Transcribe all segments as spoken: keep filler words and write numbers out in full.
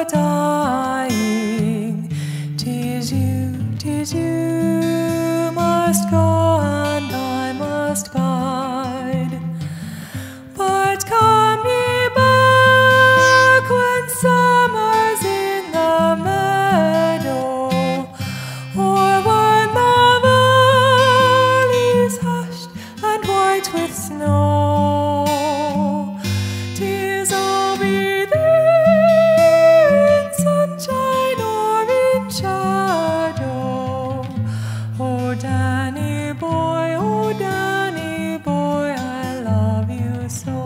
are dying. 'Tis you, 'tis you must go and I must bide. But come ye back when summer's in the meadow, or when the valley's hushed and white with snow. 'Tis I'll be there in sunshine or in shadow. Oh, Danny boy, oh, Danny boy, I love you so.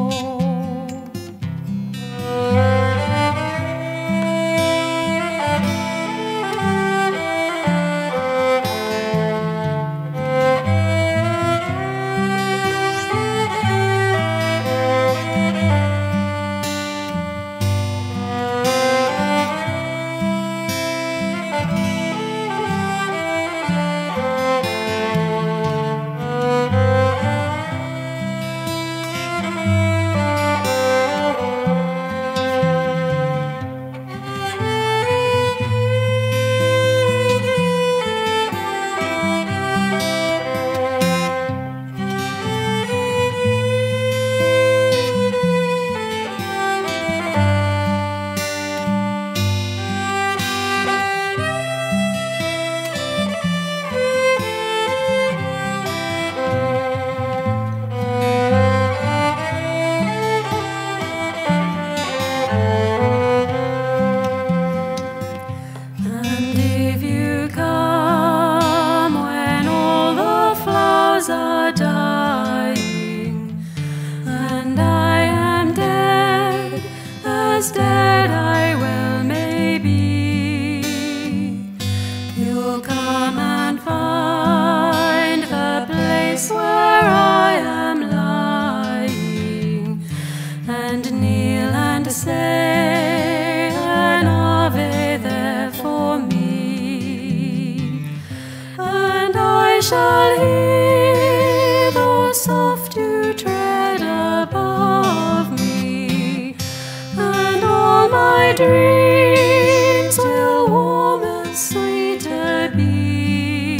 And if you come when all the flowers are dying, and I am dead, as dead I well may be, you'll come and find the place where I am lying, and kneel and say an Ave there for me, and I shall hear the soft dew tread above me, and all my dreams will warm and sweeter be.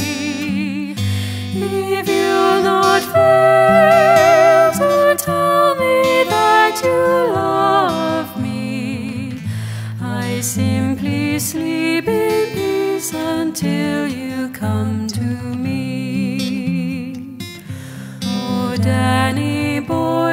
If you'll not fail to tell me that you love me, I simply sleep in peace until you come to me. Oh, Danny boy,